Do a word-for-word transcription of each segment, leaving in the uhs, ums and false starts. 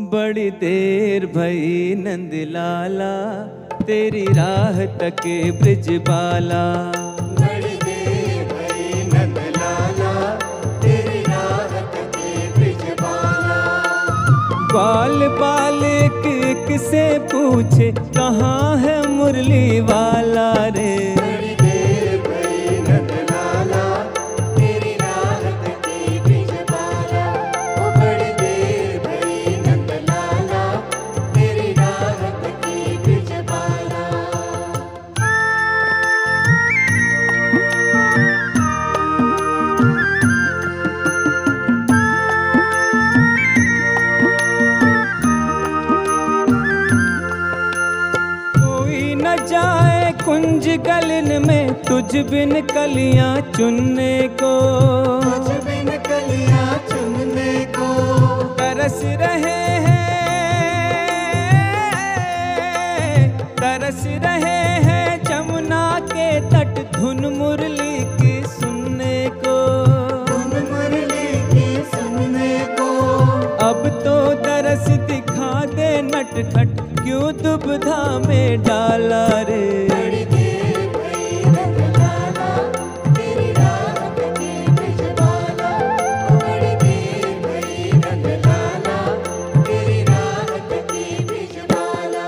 बड़ी देर भई नंद लाला, तेरी राह तके ब्रिज बाला। बड़ी देर भई नंद लाला, तेरी राह तके ब्रिज बाला। बाल बाल एक एक से पूछे, कहाँ है मुरली वाला रे। बड़ी देर भई नंद लाला, तेरी राह तके ब्रिज बाला। ओ बड़ी देर भई नंद लाला, तेरी राह तके ब्रिज बाला। कोई न जाए कुंज गलन में, तुझ बिन कलियां चुनने को। तुझ बिन कलियां चुनने को। तरस रहे हैं, तरस रहे हैं जमुना के तट, धुन मुरली की सुनने को। धुन मुरली की सुनने को। अब तो तरस दिखा दे नट खट, क्यों दुविधा में डाला रे। बड़ी देर भई नंद लाला, तेरी राह तके ब्रिज बाला। ओ बड़ी देर भई नंद लाला, तेरी राह तके ब्रिज बाला।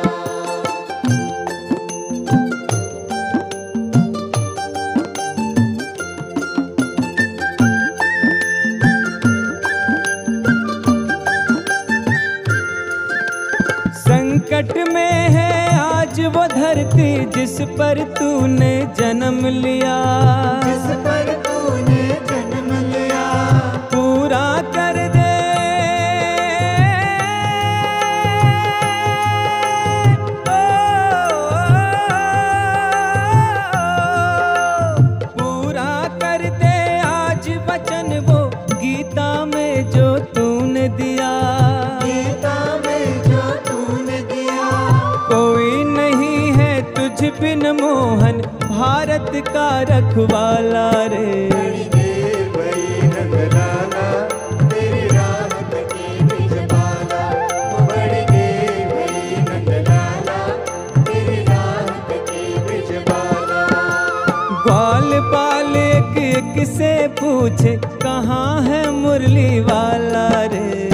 संकट में है आज वो धरती, जिस पर तूने जन्म लिया। जिस पर तूने जन्म लिया। पूरा कर दे, ओ, पूरा कर दे आज वचन वो, गीता में जो तूने दिया। गीता में जो तूने दिया। कोई नहीं है तुझ बिन मोहन, भारत का रखवाला रे। बड़ी देर भई नंद लाला, तेरी राह तके ब्रिज बाला। ओ बड़ी देर भई नंद लाला, तेरी राह तके ब्रिज बाला। ग्वाल बाल एक एक से पूछे, कहाँ है मुरली वाला रे।